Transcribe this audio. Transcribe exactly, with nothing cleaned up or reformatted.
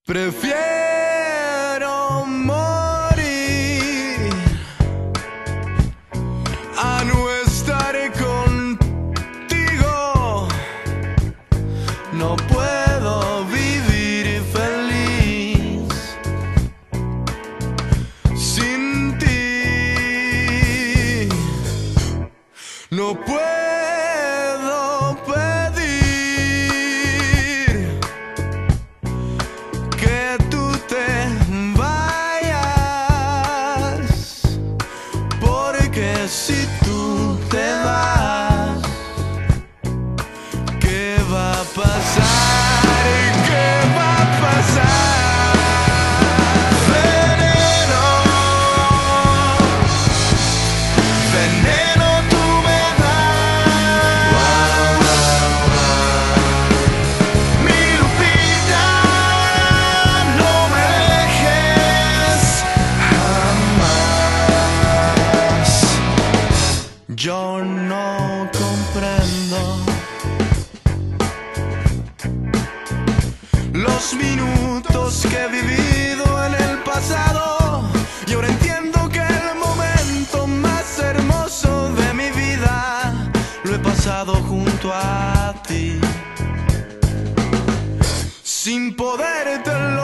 Prefiero morir a no estar contigo. No puedo vivir feliz sin ti. No puedo pedir que tú te vayas, porque si tú te vas, ¿qué va a pasar? ¿Qué va a pasar? Veneno, veneno tú me das, mi Lupita, no me dejes jamás. Yo no comprendo los minutos que he vivido en el pasado, y ahora entiendo que el momento más hermoso de mi vida lo he pasado junto a ti, sin poderte